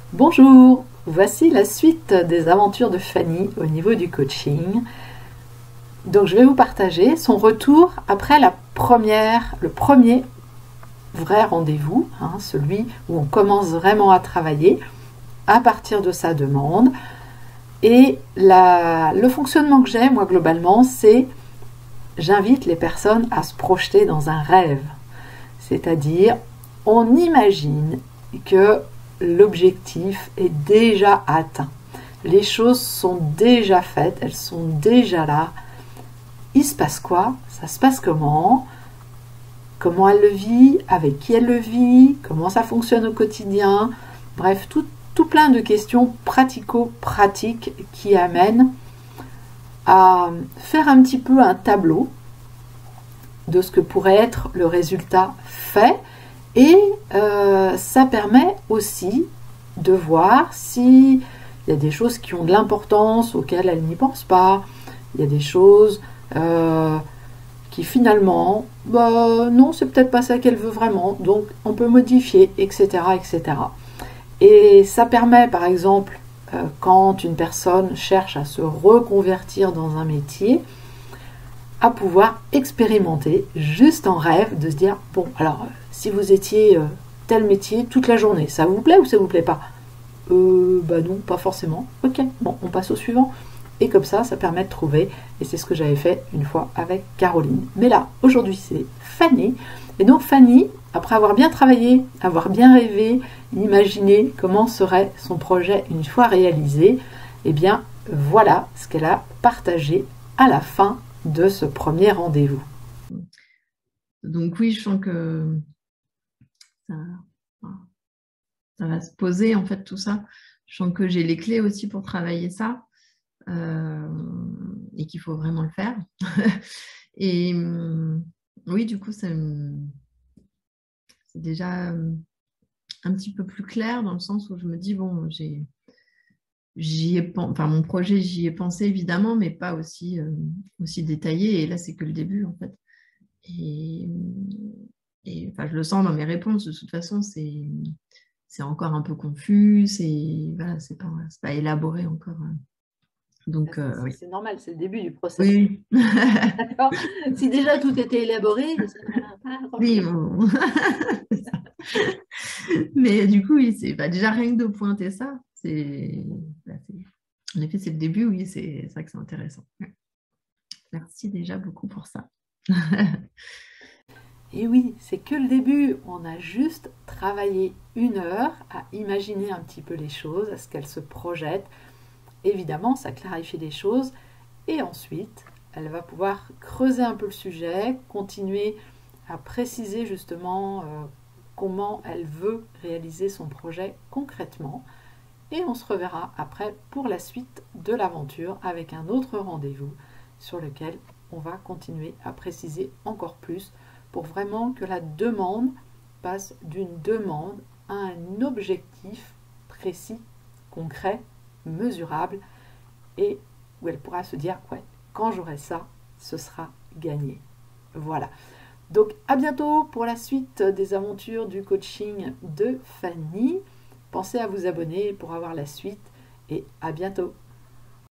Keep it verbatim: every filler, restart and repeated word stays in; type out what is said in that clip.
Bonjour, voici la suite des aventures de Fanny au niveau du coaching. Donc je vais vous partager son retour après la première, le premier vrai rendez-vous, hein, celui où on commence vraiment à travailler à partir de sa demande. Et la, le fonctionnement que j'ai, moi globalement, c'est j'invite les personnes à se projeter dans un rêve. C'est-à-dire, on imagine que l'objectif est déjà atteint. Les choses sont déjà faites, elles sont déjà là. Il se passe quoi? Ça se passe comment? Comment elle le vit? Avec qui elle le vit? Comment ça fonctionne au quotidien? Bref, tout, tout plein de questions pratico-pratiques qui amènent à faire un petit peu un tableau de ce que pourrait être le résultat fait. Et euh, ça permet aussi de voir s'il y a des choses qui ont de l'importance auxquelles elle n'y pense pas. Il y a des choses euh, qui finalement, bah, non, c'est peut-être pas ça qu'elle veut vraiment. Donc on peut modifier, et cetera, et cetera. Et ça permet, par exemple, euh, quand une personne cherche à se reconvertir dans un métier, à pouvoir expérimenter juste en rêve, de se dire, bon, alors, si vous étiez euh, tel métier toute la journée, ça vous plaît ou ça vous plaît pas? Euh, bah non, pas forcément. Ok, bon, on passe au suivant. Et comme ça, ça permet de trouver, et c'est ce que j'avais fait une fois avec Caroline. Mais là, aujourd'hui, c'est Fanny. Et donc Fanny, après avoir bien travaillé, avoir bien rêvé, imaginé comment serait son projet une fois réalisé, eh bien, voilà ce qu'elle a partagé à la fin de ce premier rendez-vous. Donc oui, je sens que ça, ça va se poser en fait tout ça. Je sens que j'ai les clés aussi pour travailler ça euh, et qu'il faut vraiment le faire. Et oui, du coup, c'est déjà un petit peu plus clair dans le sens où je me dis, bon, j'ai, j'y ai, enfin, mon projet, j'y ai pensé évidemment, mais pas aussi, euh, aussi détaillé. Et là, c'est que le début en fait. Et, et enfin, je le sens dans mes réponses, de toute façon, c'est c'est encore un peu confus, c'est voilà, c'est pas, c'est pas élaboré encore. Donc, euh, oui. C'est normal, c'est le début du processus. Oui, D'accord. Si déjà tout était élaboré, ça ne sert pas à grand oui, chose. bon. Mais du coup, oui, c'est bah, déjà rien que de pointer ça, c'est bah, c'est- en effet, c'est le début, oui, c'est ça que c'est intéressant. Merci déjà beaucoup pour ça. Et oui, c'est que le début. On a juste travaillé une heure à imaginer un petit peu les choses, à ce qu'elles se projettent. Évidemment, ça clarifie les choses. Et ensuite, elle va pouvoir creuser un peu le sujet, continuer à préciser justement euh, comment elle veut réaliser son projet concrètement. Et on se reverra après pour la suite de l'aventure avec un autre rendez-vous sur lequel on va continuer à préciser encore plus pour vraiment que la demande passe d'une demande à un objectif précis, concret, mesurable et où elle pourra se dire ouais, quand j'aurai ça, ce sera gagné. Voilà. Donc à bientôt pour la suite des aventures du coaching de Fanny. Pensez à vous abonner pour avoir la suite et à bientôt.